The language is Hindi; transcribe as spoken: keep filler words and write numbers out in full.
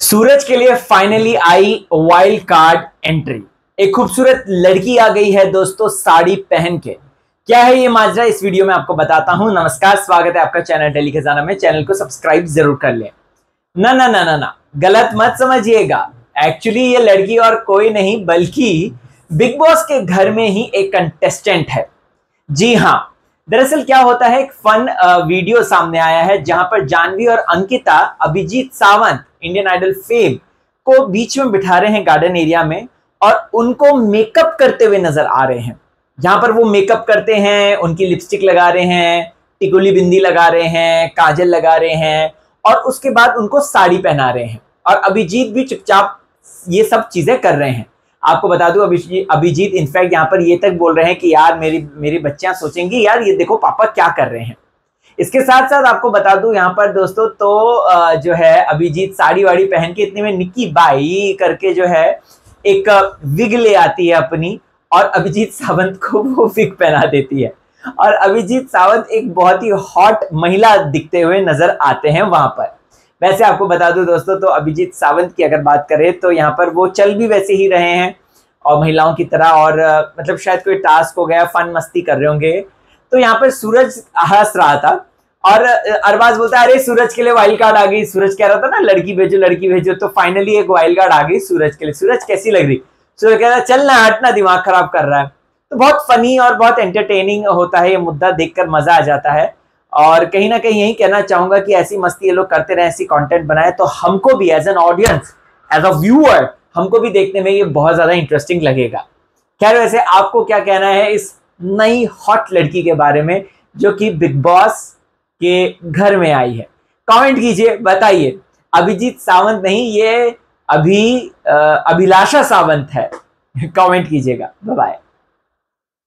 सूरज के लिए फाइनली आई वाइल्ड कार्ड एंट्री। एक खूबसूरत लड़की आ गई है दोस्तों साड़ी पहन के। क्या है ये माजरा, इस वीडियो में आपको बताता हूं। नमस्कार, स्वागत है आपका चैनल डेली खजाना में। चैनल को सब्सक्राइब जरूर कर लें। ना ना ना ना ना गलत मत समझिएगा। एक्चुअली ये लड़की और कोई नहीं बल्कि बिग बॉस के घर में ही एक कंटेस्टेंट है। जी हाँ, दरअसल क्या होता है, एक फन वीडियो सामने आया है जहां पर जानवी और Ankita Abhijeet Sawant Indian Idol fame को बीच में बिठा रहे हैं गार्डन एरिया में और उनको मेकअप करते हुए नजर आ रहे हैं। जहां पर वो मेकअप करते हैं, उनकी लिपस्टिक लगा रहे हैं, टिकुली बिंदी लगा रहे हैं, काजल लगा रहे हैं और उसके बाद उनको साड़ी पहना रहे हैं। और अभिजीत भी चुपचाप ये सब चीजें कर रहे हैं। आपको बता दूं, अभिजीत अभिजीत इनफैक्ट यहाँ पर ये तक बोल रहे हैं कि यार मेरी मेरी बच्चियां सोचेंगी यार ये देखो पापा क्या कर रहे हैं। इसके साथ साथ आपको बता दूं यहाँ पर दोस्तों, तो जो है अभिजीत साड़ी वाड़ी पहन के इतने में निक्की बाई करके जो है एक विग ले आती है अपनी और अभिजीत सावंत को वो विग पहना देती है। और अभिजीत सावंत एक बहुत ही हॉट महिला दिखते हुए नजर आते हैं वहां पर। वैसे आपको बता दूं दोस्तों, तो अभिजीत सावंत की अगर बात करें तो यहाँ पर वो चल भी वैसे ही रहे हैं और महिलाओं की तरह, और मतलब शायद कोई टास्क हो गया, फन मस्ती कर रहे होंगे। तो यहाँ पर सूरज हंस रहा था और अरबाज बोलता है अरे सूरज के लिए वाइल्ड कार्ड आ गई। सूरज कह रहा था ना लड़की भेजो लड़की भेजो, तो फाइनली एक वाइल्ड कार्ड आ गई सूरज के लिए। सूरज कैसी लग रही? सूरज कह रहा है चल ना हटना, दिमाग खराब कर रहा है। तो बहुत फनी और बहुत एंटरटेनिंग होता है ये मुद्दा, देखकर मजा आ जाता है। और कहीं ना कहीं यही कहना चाहूंगा कि ऐसी मस्ती ये लोग करते रहे, ऐसी कंटेंट बनाए तो हमको भी as an audience, as a viewer, हमको भी देखने में ये बहुत ज्यादा इंटरेस्टिंग लगेगा। खैर, वैसे आपको क्या कहना है इस नई हॉट लड़की के बारे में जो कि बिग बॉस के घर में आई है? कमेंट कीजिए, बताइए। अभिजीत सावंत नहीं, ये अभी अभिलाषा सावंत है। कमेंट कीजिएगा। Bye bye.